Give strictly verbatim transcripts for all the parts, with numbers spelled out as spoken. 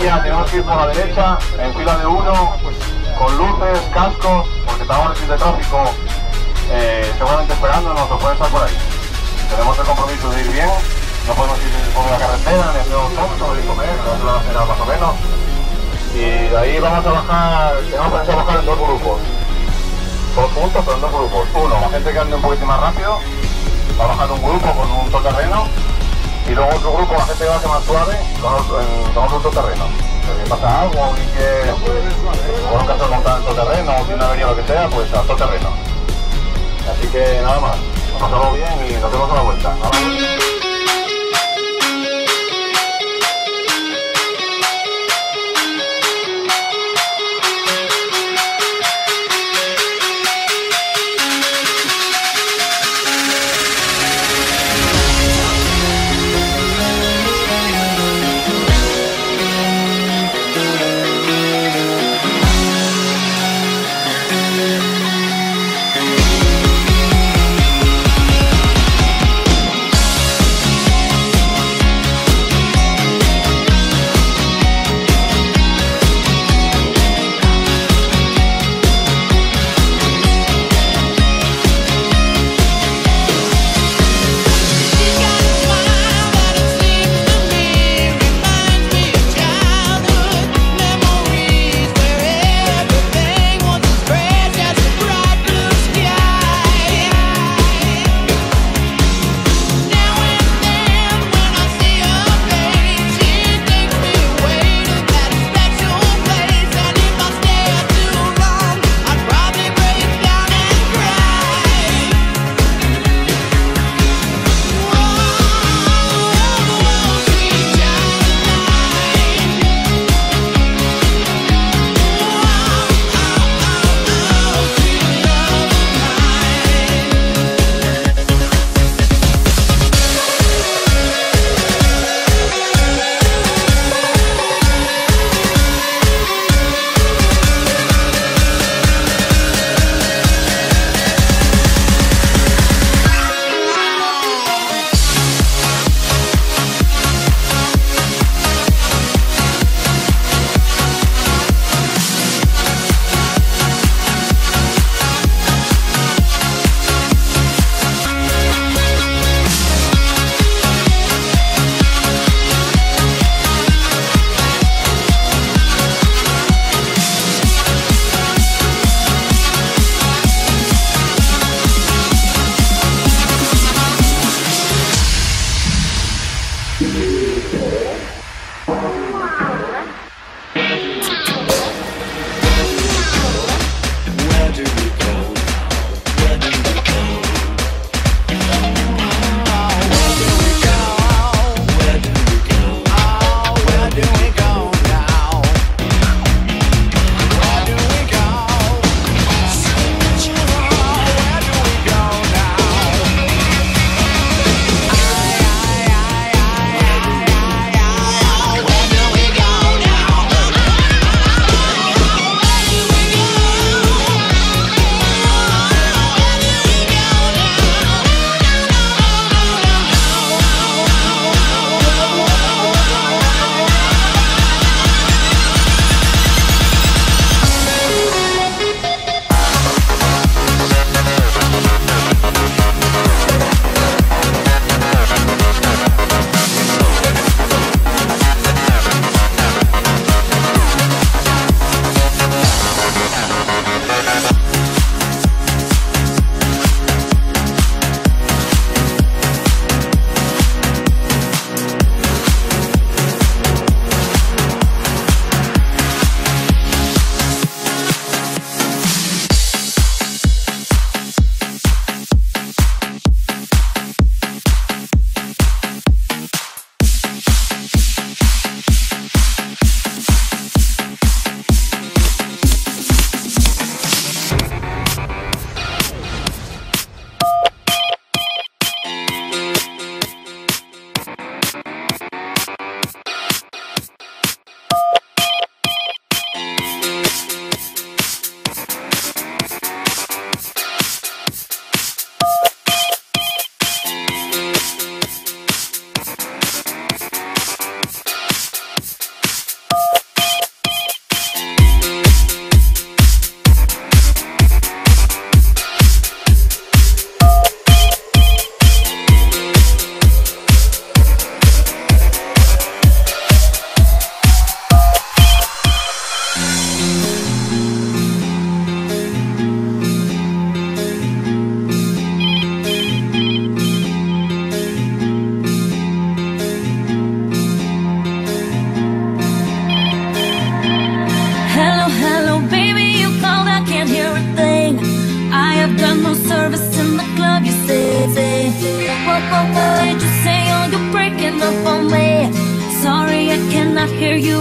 guía tenemos que ir por la derecha, en fila de uno, con luces, cascos, porque estamos en el de tráfico, eh, seguramente esperándonos, o pueden estar por ahí. Tenemos el compromiso de ir bien, no podemos ir por la carretera, ni hacer un tonto, ni comer, que vamos a la cena más o menos. Y de ahí vamos a bajar, tenemos pensado bajar en dos grupos. Todos juntos, pero en dos grupos. Uno, la gente que ande un poquito más rápido, va a bajar un grupo con un todoterreno. Y luego otro grupo, la gente que va a ser más suave, con otro, en, con otro todoterreno. Si pasa algo, o que por un caso montar en todoterreno, o tiene una avería o lo que sea, pues a todoterreno. Así que nada más, nos pasamos bien y nos vemos a la vuelta.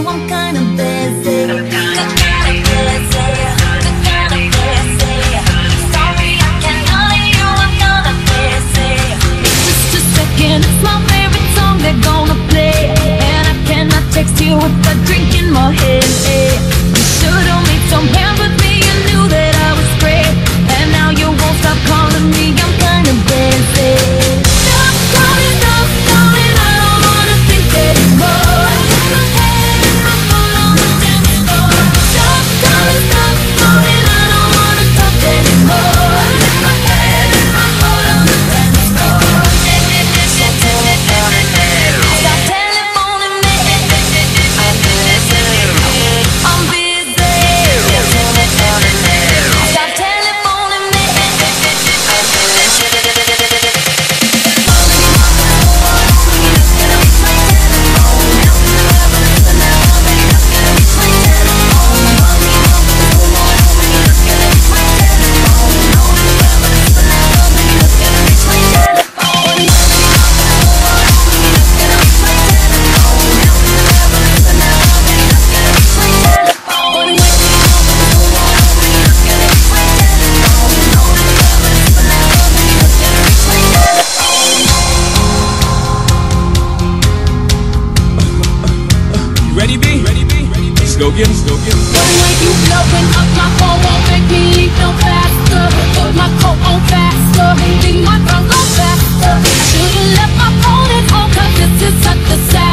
I'm kinda busy. Kinda busy, kinda busy. Sorry, I can't lie to you, I'm kinda busy. Just a second, it's my favorite song they're gonna play, and I cannot text you with a drink in my head. You should've made some plans with me, you knew that I was great, and now you won't stop calling me, I'm kinda busy. Stop calling, stop calling, I don't wanna think anymore. My head and my phone on the dance floor. Stop calling, stop calling, I don't wanna talk anymore. My head and my phone on the dance floor. Stop telephoning me, I'm busy. I'm busy. Stop telephoning me, I'm Ready, B? Ready, B? Let's go get it, let's go get it. The way you blowing up my phone won't make me leave no faster. Put my coat on faster, leave my tongue go faster. I should've left my phone at home, cause this is such a sad